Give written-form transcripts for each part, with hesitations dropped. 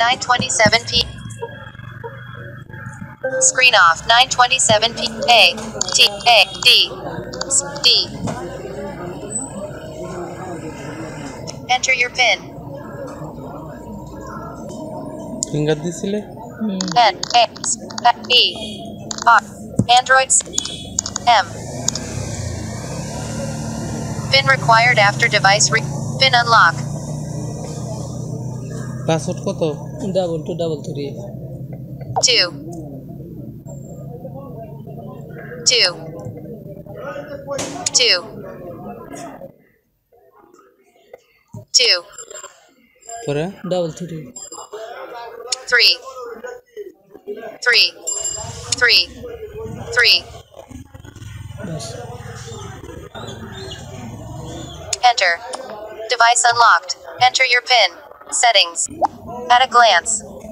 9:27 p. Screen off. 9:27 p. A T A D D. Enter your pin. Finger disile. N A E R. Androids. M. Pin required after device pin unlock. Password koto? 2233. 2 2 2 2 Pore? 33. 3 3 3 3. Yes. Enter. Device unlocked. Enter your PIN. Settings. At a glance.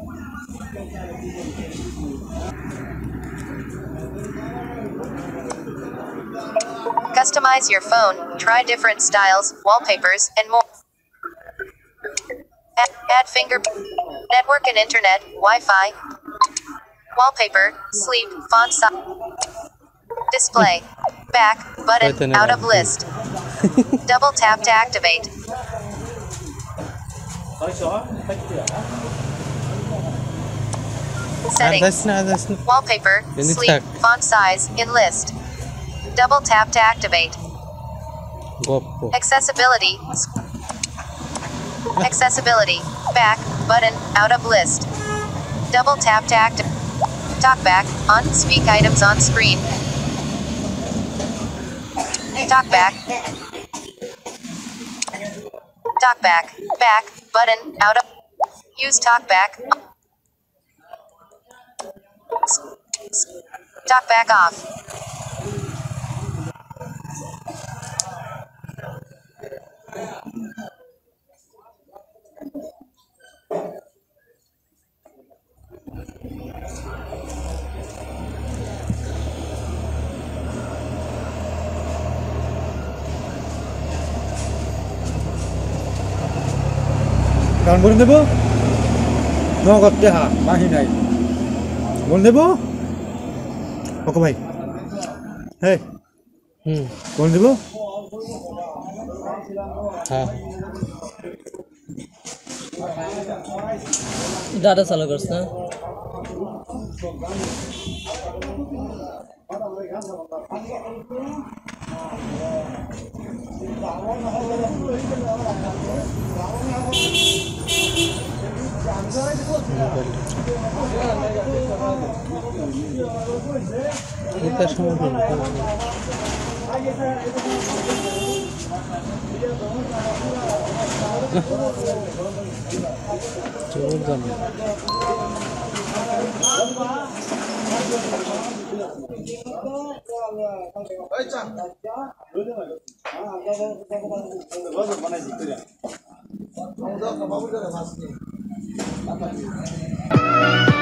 Customize your phone. Try different styles, wallpapers, and more. Add finger. Network and internet, Wi-Fi. Wallpaper, sleep, font size. Display. Back, button, out of list. Double tap to activate. Settings. Wallpaper, sleep, font size, in list. Double tap to activate. Accessibility. Accessibility. Back, button, out of list. Double tap to activate. TalkBack, on, speak items on screen. TalkBack. TalkBack, back, button, out of. Use TalkBack. TalkBack off. গান বলে দেবো নগদ টেহা বাহি নাই বলে দেবো ওকে ভাই হ্যাঁ বলে দেবো হ্যাঁ দাদা চালু করছ না এটা সমাধান চোর জানে বানাইছি